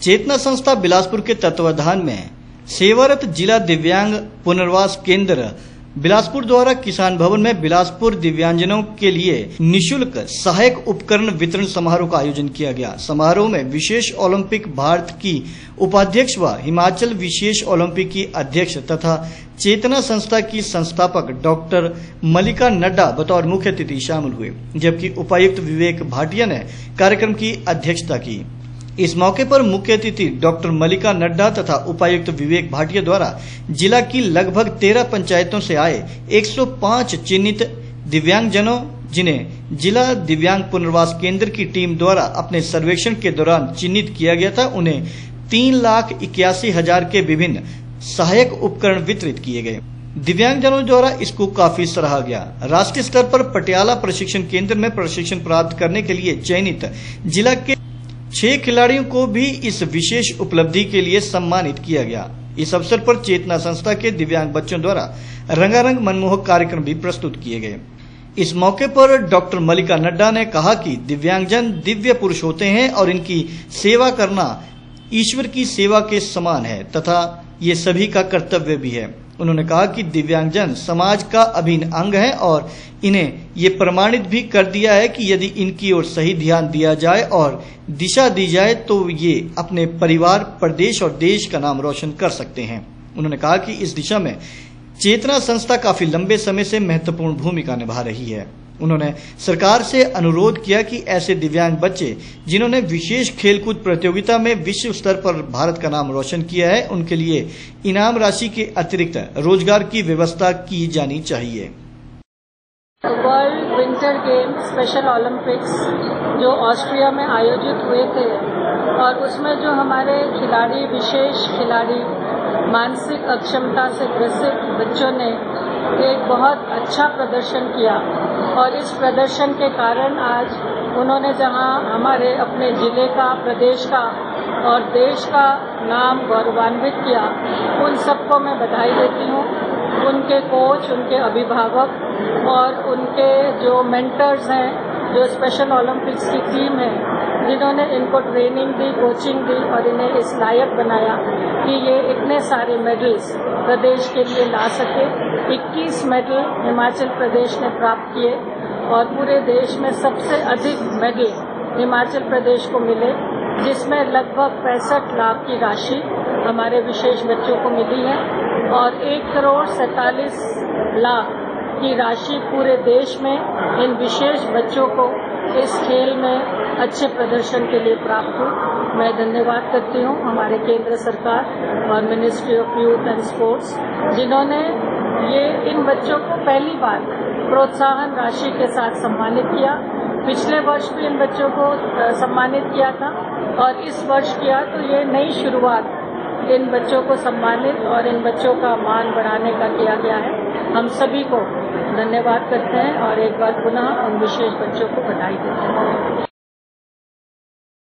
चेतना संस्था बिलासपुर के तत्वाधान में सेवारत जिला दिव्यांग पुनर्वास केंद्र बिलासपुर द्वारा किसान भवन में बिलासपुर दिव्यांगजनों के लिए निशुल्क सहायक उपकरण वितरण समारोह का आयोजन किया गया। समारोह में विशेष ओलंपिक भारत की उपाध्यक्ष व हिमाचल विशेष ओलंपिक की अध्यक्ष तथा चेतना संस्था की संस्थापक डॉक्टर मलिका नड्डा बतौर मुख्य अतिथि शामिल हुए, जबकि उपायुक्त विवेक भाटिया ने कार्यक्रम की अध्यक्षता की। इस मौके पर मुख्य अतिथि डॉक्टर मलिका नड्डा तथा उपायुक्त विवेक भाटिया द्वारा जिला की लगभग 13 पंचायतों से आए 105 चिन्हित दिव्यांगजनों, जिन्हें जिला दिव्यांग पुनर्वास केंद्र की टीम द्वारा अपने सर्वेक्षण के दौरान चिन्हित किया गया था, उन्हें 3,81,000 के विभिन्न सहायक उपकरण वितरित किए गए। दिव्यांगजनों द्वारा इसको काफी सराहा गया। राष्ट्रीय स्तर पर पटियाला प्रशिक्षण केंद्र में प्रशिक्षण प्राप्त करने के लिए चयनित जिला के 6 खिलाड़ियों को भी इस विशेष उपलब्धि के लिए सम्मानित किया गया। इस अवसर पर चेतना संस्था के दिव्यांग बच्चों द्वारा रंगारंग मनमोहक कार्यक्रम भी प्रस्तुत किए गए। इस मौके पर डॉक्टर मलिका नड्डा ने कहा कि दिव्यांगजन दिव्य पुरुष होते हैं और इनकी सेवा करना ईश्वर की सेवा के समान है तथा ये सभी का कर्तव्य भी है। उन्होंने कहा कि दिव्यांगजन समाज का अभिन्न अंग है और इन्हें ये प्रमाणित भी कर दिया है कि यदि इनकी ओर सही ध्यान दिया जाए और दिशा दी जाए तो ये अपने परिवार, प्रदेश और देश का नाम रोशन कर सकते हैं। उन्होंने कहा कि इस दिशा में चेतना संस्था काफी लंबे समय से महत्वपूर्ण भूमिका निभा रही है। उन्होंने सरकार से अनुरोध किया कि ऐसे दिव्यांग बच्चे जिन्होंने विशेष खेलकूद प्रतियोगिता में विश्व स्तर पर भारत का नाम रोशन किया है, उनके लिए इनाम राशि के अतिरिक्त रोजगार की व्यवस्था की जानी चाहिए। World winter games special Olympics जो ऑस्ट्रिया में आयोजित हुए थे और उसमें जो हमारे खिलाड़ी, विशेष खिलाड़ी, मानसिक अक्षमता से ग्रसित बच्चों ने एक बहुत अच्छा प्रदर्शन किया और इस प्रदर्शन के कारण आज उन्होंने जहां हमारे अपने जिले का, प्रदेश का और देश का नाम गौरवान्वित किया, उन सबको मैं बधाई देती हूं। उनके कोच, उनके अभिभावक और उनके जो मेंटर्स हैं, जो स्पेशल ओलंपिक्स की टीम है, जिन्होंने इनको ट्रेनिंग दी, कोचिंग दी और इन्हें इस लायक बनाया कि ये इतने सारे मेडल्स प्रदेश के लिए ला सके। 21 मेडल हिमाचल प्रदेश ने प्राप्त किए और पूरे देश में सबसे अधिक मेडल हिमाचल प्रदेश को मिले, जिसमें लगभग 65 लाख की राशि हमारे विशेष बच्चों को मिली है और 1,47,00,000 की राशि पूरे देश में इन विशेष बच्चों को इस खेल में अच्छे प्रदर्शन के लिए प्राप्त हुई। मैं धन्यवाद करती हूँ हमारे केंद्र सरकार और ministry of youth and sports, जिन्होंने ये इन बच्चों को पहली बार प्रोत्साहन राशि के साथ सम्मानित किया। पिछले वर्ष भी इन बच्चों को सम्मानित किया था और इस वर्ष किया, तो ये नई शुरुआत इन बच्चों को सम्मानित और इन बच्चों का मान बढ़ाने का किया गया है। हम सभी को धन्यवाद करते हैं और एक बार पुनः उन विशेष बच्चों को बधाई देते हैं।